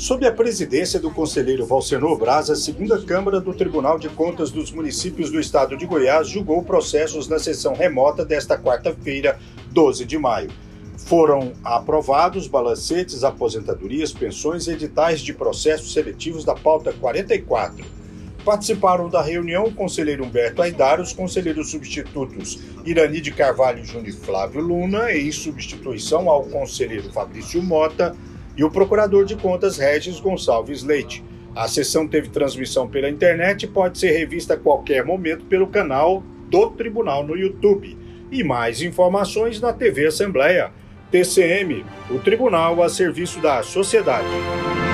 Sob a presidência do conselheiro Valsenor Braz, a segunda Câmara do Tribunal de Contas dos Municípios do Estado de Goiás julgou processos na sessão remota desta quarta-feira, 12 de maio. Foram aprovados balancetes, aposentadorias, pensões e editais de processos seletivos da pauta 44. Participaram da reunião o conselheiro Humberto Aidar, os conselheiros substitutos Irani de Carvalho Júnior e Flávio Luna, em substituição ao conselheiro Fabrício Mota, e o procurador de contas Regis Gonçalves Leite. A sessão teve transmissão pela internet e pode ser revista a qualquer momento pelo canal do Tribunal no YouTube. E mais informações na TV Assembleia. TCM, o Tribunal a serviço da sociedade.